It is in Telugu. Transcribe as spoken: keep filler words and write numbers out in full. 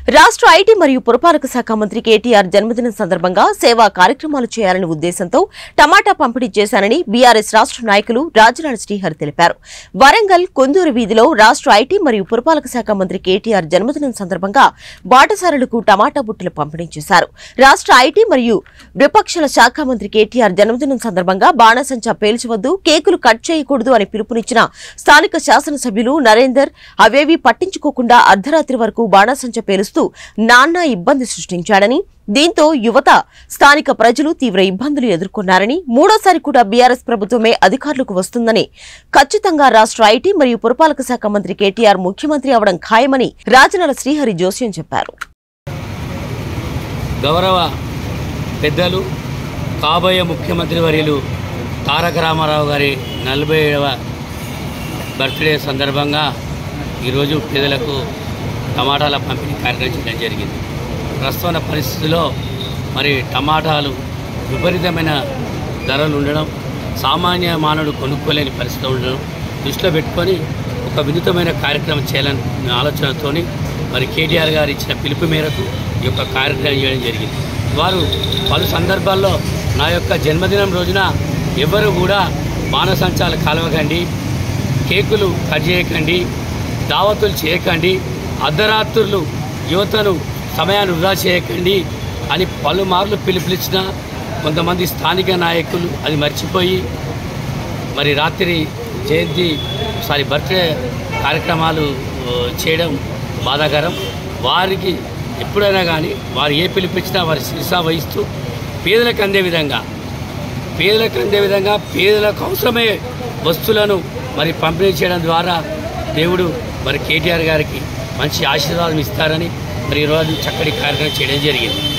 రాష్ట్ర ఐటీ మరియు పురపాలక శాఖ మంత్రి కేటీఆర్ జన్మదినం సందర్భంగా సేవా కార్యక్రమాలు చేయాలనే ఉద్దేశంతో టమాటా పంపిణీ చేశానని బీఆర్ఎస్ రాష్ట్ర నాయకులు రాజనాల శ్రీహరి తెలిపారు. వరంగల్ కొందూరు వీధిలో రాష్ట్ర ఐటీ మరియు పురపాలక శాఖ మంత్రి కేటీఆర్ జన్మదినం సందర్భంగా బాటసారులకు టమాటా బుట్టలు పంపిణీ చేశారు. రాష్ట్ర ఐటీ మరియు విపక్షాల శాఖ మంత్రి కేటీఆర్ జన్మదినం సందర్భంగా బాణసంచా పేల్చవద్దు, కేకులు కట్ చేయకూడదు అని పిలుపునిచ్చిన స్థానిక శాసనసభ్యులు నరేందర్ అవేవీ పట్టించుకోకుండా అర్ధరాత్రి వరకు బాణసంచా పేలుస్తూ నానా ఇబ్బంది సృష్టించాడని, దీంతో యువత స్థానిక ప్రజలు తీవ్ర ఇబ్బందులు ఎదుర్కొన్నారని, మూడోసారి కూడా బీఆర్ఎస్ ప్రభుత్వమే అధికారులకు వస్తుందని, ఖచ్చితంగా రాష్ట్ర ఐటీ మరియు పురపాలక శాఖ మంత్రి కేటీఆర్ ముఖ్యమంత్రి అవడం ఖాయమని రాజనాల శ్రీహరి జోస్యం చెప్పారు. గౌరవ పెద్దలు కాబోయే ముఖ్యమంత్రి వర్యులు తారక రామారావు గారి నలభై ఏడవ బర్త్డే సందర్భంగా ఈరోజు పేదలకు టమాటాల పంపిణీ కార్యక్రమం చేయడం జరిగింది. ప్రస్తుత పరిస్థితుల్లో మరి టమాటాలు విపరీతమైన ధరలు ఉండడం, సామాన్య మానవుడు కొనుక్కోలేని పరిస్థితి ఉండడం దృష్టిలో పెట్టుకొని ఒక వినూతమైన కార్యక్రమం చేయాలని ఆలోచనతో మరి కేటీఆర్ గారు ఇచ్చిన పిలుపు మేరకు ఈ యొక్క కార్యక్రమం చేయడం జరిగింది. వారు పలు సందర్భాల్లో నా యొక్క జన్మదినం రోజున ఎవరు కూడా బాణసంచాలు కాలవకండి, కేకులు కట్ చేయకండి, దావతులు చేయకండి, అర్ధరాత్రులు యువతను సమయాన్ని వృధా చేయకండి అని పలుమార్లు పిలుపునిచ్చిన కొంతమంది స్థానిక నాయకులు అది మర్చిపోయి మరి రాత్రి జయంతి సారీ బర్త్డే కార్యక్రమాలు చేయడం బాధాకరం. వారికి ఎప్పుడైనా కానీ వారు ఏ పిలుపునిచ్చినా వారి శిరసా వహిస్తూ పేదలకు అందే విధంగా పేదలకు అందే విధంగా పేదలకు అవసరమయ్యే వస్తువులను మరి పంపిణీ చేయడం ద్వారా దేవుడు మరి కేటీఆర్ గారికి మంచి ఆశీర్వాదం ఇస్తారని మరి ఈరోజు చక్కటి కార్యక్రమం చేయడం జరిగింది.